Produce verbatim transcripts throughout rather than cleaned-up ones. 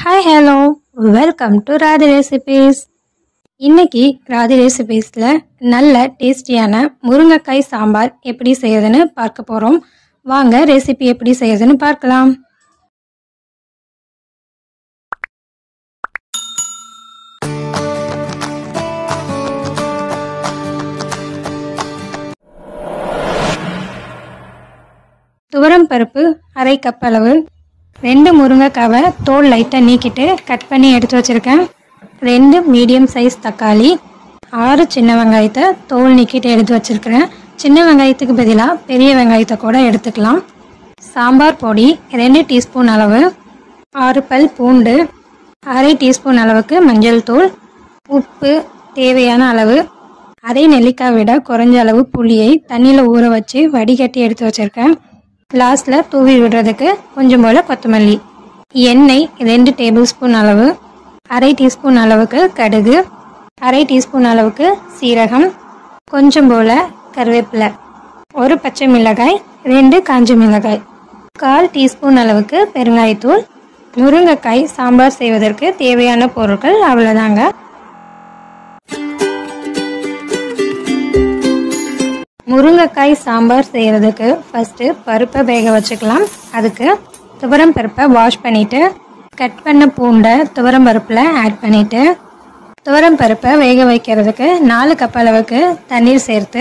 Hi, hello, welcome to Radhi Recipes. இன்னைக்கு ராதி ரெசிபீஸ்ல நல்ல டேஸ்டியான முருங்கைக்காய் சாம்பார் எப்படி செய்யறதுன்னு பார்க்க போறோம். வாங்க ரெசிபி எப்படி செய்யறதுன்னு பார்க்கலாம். துவரம் பருப்பு அரை கப் அளவு, ரெண்டு முருங்கைக்காவை தோல் லைட்டா நீக்கிட்டு கட் பண்ணி எடுத்து வச்சிருக்கேன். ரெண்டு மீடியம் சைஸ் தக்காளி, ஆறு சின்ன வெங்காயத்தை தோல் நீக்கிட்டு எடுத்து வச்சிருக்கிறேன். சின்ன வெங்காயத்துக்கு பதிலாக பெரிய வெங்காயத்தை கூட எடுத்துக்கலாம். சாம்பார் பொடி ரெண்டு டீஸ்பூன் அளவு, ஆறு பல் பூண்டு, அரை டீஸ்பூன் அளவுக்கு மஞ்சள் தூள், உப்பு தேவையான அளவு, அரை நெல்லிக்காய் விட குறைஞ்ச அளவு புளியை தண்ணியில் ஊற வச்சு வடிகட்டி எடுத்து வச்சிருக்கேன். லாஸ்ட்டில் தூவி விடுறதுக்கு கொஞ்சம் போல் கொத்தமல்லி, எண்ணெய் ரெண்டு டேபிள் ஸ்பூன் அளவு, அரை டீஸ்பூன் அளவுக்கு கடுகு, அரை டீஸ்பூன் அளவுக்கு சீரகம், கொஞ்சம் போல் கருவேப்பிலை, ஒரு பச்சை மிளகாய், ரெண்டு காஞ்ச மிளகாய், கால் டீஸ்பூன் அளவுக்கு பெருங்காயத்தூள். முருங்கைக்காய் சாம்பார் செய்வதற்கு தேவையான பொருட்கள் அவ்வளோதாங்க. முருங்கைக்காய் சாம்பார் செய்கிறதுக்கு ஃபஸ்ட்டு பருப்பை வேக வச்சுக்கலாம். அதுக்கு துவரம் பருப்பை வாஷ் பண்ணிவிட்டு கட் பண்ண பூண்டை துவரம் பருப்பில் ஆட் பண்ணிவிட்டு துவரம் பருப்பை வேக வைக்கிறதுக்கு நாலு கப் அளவுக்கு தண்ணீர் சேர்த்து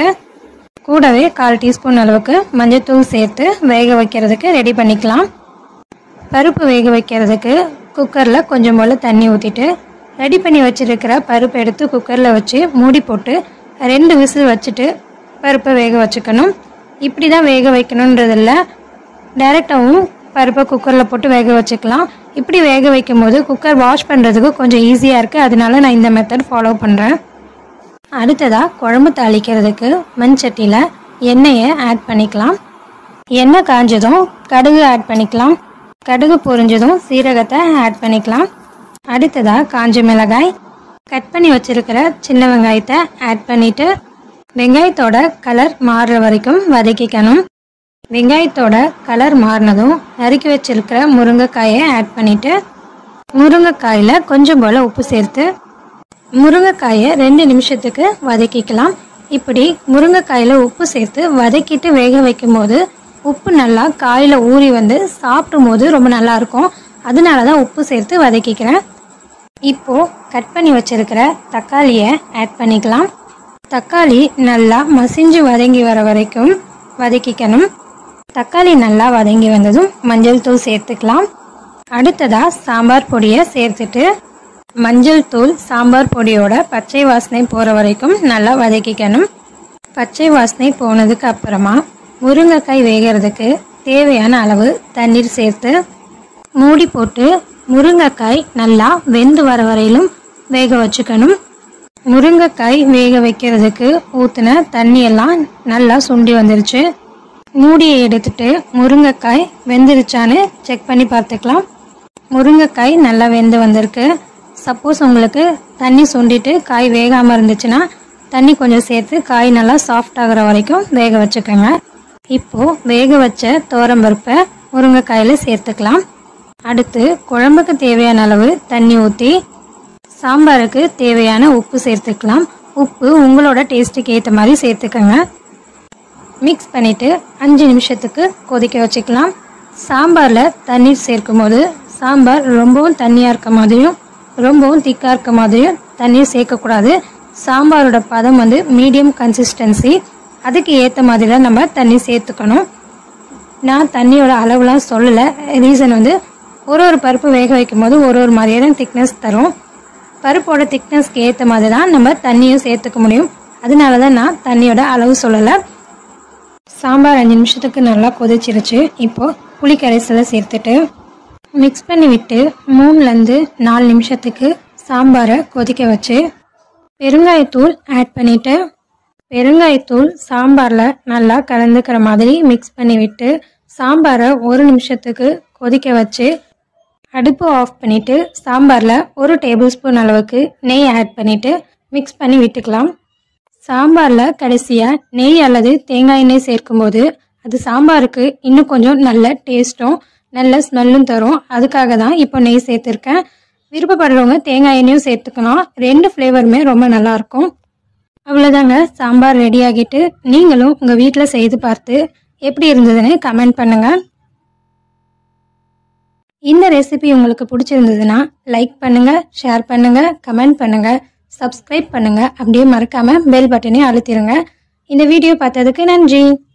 கூடவே கால் டீஸ்பூன் அளவுக்கு மஞ்சள்தூள் சேர்த்து வேக வைக்கிறதுக்கு ரெடி பண்ணிக்கலாம். பருப்பு வேக வைக்கிறதுக்கு குக்கரில் கொஞ்சம் போல் தண்ணி ஊற்றிட்டு ரெடி பண்ணி வச்சுருக்கிற பருப்பு எடுத்து குக்கரில் வச்சு மூடி போட்டு ரெண்டு விசில் வச்சுட்டு பருப்பை வேக வச்சுக்கணும். இப்படி தான் வேக வைக்கணுன்றதில்ல, டைரெக்டாகவும் பருப்பை குக்கரில் போட்டு வேக வச்சுக்கலாம். இப்படி வேக வைக்கும் போது குக்கர் வாஷ் பண்ணுறதுக்கு கொஞ்சம் ஈஸியாக இருக்குது, அதனால நான் இந்த மெத்தட் ஃபாலோ பண்ணுறேன். அடுத்ததாக குழம்பு தாளிக்கிறதுக்கு மண் சட்டியில் எண்ணெயை ஆட் பண்ணிக்கலாம். எண்ணெய் காஞ்சதும் கடுகு ஆட் பண்ணிக்கலாம். கடுகு பொரிஞ்சதும் சீரகத்தை ஆட் பண்ணிக்கலாம். அடுத்ததாக காஞ்ச மிளகாய், கட் பண்ணி வச்சுருக்கிற சின்ன வெங்காயத்தை ஆட் பண்ணிவிட்டு வெங்காயத்தோட கலர் மாறுற வரைக்கும் வதக்கிக்கணும். வெங்காயத்தோட கலர் மாறினதும் நறுக்கி வச்சிருக்கிற முருங்கைக்காயை ஆட் பண்ணிவிட்டு முருங்கைக்காயில் கொஞ்சம் போல் உப்பு சேர்த்து முருங்கைக்காயை ரெண்டு நிமிஷத்துக்கு வதக்கிக்கலாம். இப்படி முருங்கைக்காயில் உப்பு சேர்த்து வதக்கிட்டு வேக வைக்கும் போது உப்பு நல்லா காயில் ஊறி வந்து சாப்பிடும் போது ரொம்ப நல்லாயிருக்கும். அதனால தான் உப்பு சேர்த்து வதக்கிக்கிறேன். இப்போது கட் பண்ணி வச்சிருக்கிற தக்காளியை ஆட் பண்ணிக்கலாம். தக்காளி நல்லா மசிஞ்சு வதங்கி வர வரைக்கும் வதக்கிக்கணும். தக்காளி நல்லா வதங்கி வந்ததும் மஞ்சள் தூள் சேர்த்துக்கலாம். அடுத்ததாக சாம்பார் பொடியை சேர்த்துட்டு மஞ்சள் தூள் சாம்பார் பொடியோட பச்சை வாசனை போகிற வரைக்கும் நல்லா வதக்கிக்கணும். பச்சை வாசனை போனதுக்கு அப்புறமா முருங்கைக்காய் வேகிறதுக்கு தேவையான அளவு தண்ணீர் சேர்த்து மூடி போட்டு முருங்கைக்காய் நல்லா வெந்து வர வரையிலும் வேக வச்சுக்கணும். முருங்கைக்காய் வேக வைக்கிறதுக்கு ஊற்றின தண்ணியெல்லாம் நல்லா சுண்டி வந்துருச்சு. மூடியை எடுத்துட்டு முருங்கைக்காய் வெந்துருச்சான்னு செக் பண்ணி பார்த்துக்கலாம். முருங்கைக்காய் நல்லா வெந்து வந்திருக்கு. சப்போஸ் உங்களுக்கு தண்ணி சுண்டிட்டு காய் வேகாமல் இருந்துச்சுன்னா தண்ணி கொஞ்சம் சேர்த்து காய் நல்லா சாஃப்ட் ஆகிற வரைக்கும் வேக வச்சுக்கோங்க. இப்போது வேக வச்ச துவரம்பருப்பை முருங்கைக்காயில் சேர்த்துக்கலாம். அடுத்து குழம்புக்கு தேவையான அளவு தண்ணி ஊற்றி சாம்பாருக்கு தேவையான உப்பு சேர்த்துக்கலாம். உப்பு உங்களோட டேஸ்ட்டுக்கு ஏற்ற மாதிரி சேர்த்துக்கோங்க. மிக்ஸ் பண்ணிவிட்டு அஞ்சு நிமிஷத்துக்கு கொதிக்க வச்சுக்கலாம். சாம்பாரில் தண்ணீர் சேர்க்கும் போது சாம்பார் ரொம்பவும் தண்ணியாக இருக்க மாதிரியும் ரொம்பவும் திக்காக இருக்க மாதிரியும் தண்ணீர் சேர்க்கக்கூடாது. சாம்பாரோட பதம் வந்து மீடியம் கன்சிஸ்டன்சி, அதுக்கு ஏற்ற மாதிரி தான் நம்ம தண்ணி சேர்த்துக்கணும். நான் தண்ணியோட அளவுலாம் சொல்லலை. ரீசன் வந்து ஒரு ஒரு பருப்பு வேக வைக்கும் போது ஒரு ஒரு மாதிரியான திக்னஸ் தரும். பருப்போட திக்னஸ்க்கு ஏற்ற மாதிரி தான் நம்ம தண்ணியும் சேர்த்துக்க முடியும். அதனால தான் நான் தண்ணியோட அளவு சொல்லலை. சாம்பார் அஞ்சு நிமிஷத்துக்கு நல்லா கொதிச்சிருச்சு. இப்போது புளி கரைசலை சேர்த்துட்டு மிக்ஸ் பண்ணி விட்டு மூணுலேருந்து நாலு நிமிஷத்துக்கு சாம்பாரை கொதிக்க வச்சு பெருங்காயத்தூள் ஆட் பண்ணிவிட்டு பெருங்காயத்தூள் சாம்பாரில் நல்லா கலந்துக்கிற மாதிரி மிக்ஸ் பண்ணி விட்டு சாம்பாரை ஒரு நிமிஷத்துக்கு கொதிக்க வச்சு அடுப்பு ஆஃப் பண்ணிவிட்டு சாம்பாரில் ஒரு டேபிள் ஸ்பூன் அளவுக்கு நெய் ஆட் பண்ணிவிட்டு மிக்ஸ் பண்ணி விட்டுக்கலாம். சாம்பாரில் கடைசியாக நெய் அல்லது தேங்காய் எண்ணெய் சேர்க்கும்போது அது சாம்பாருக்கு இன்னும் கொஞ்சம் நல்ல டேஸ்ட்டும் நல்ல ஸ்மெல்லும் தரும். அதுக்காக தான் இப்போ நெய் சேர்த்துருக்கேன். விருப்பப்படுறவங்க தேங்காய் எண்ணெயும் சேர்த்துக்கலாம். ரெண்டு ஃப்ளேவருமே ரொம்ப நல்லாயிருக்கும். அவ்வளோதாங்க, சாம்பார் ரெடி ஆகிட்டு நீங்களும் உங்கள் வீட்டில் செய்து பார்த்து எப்படி இருந்ததுன்னு கமெண்ட் பண்ணுங்கள். இந்த ரெசிபி உங்களுக்கு பிடிச்சிருந்ததுன்னா லைக் பண்ணுங்கள், ஷேர் பண்ணுங்கள், கமெண்ட் பண்ணுங்கள், சப்ஸ்கிரைப் பண்ணுங்கள். அப்படியே மறக்காமல் பெல் பட்டனையும் அழுத்திடுங்க. இந்த வீடியோ பார்த்ததுக்கு நன்றி.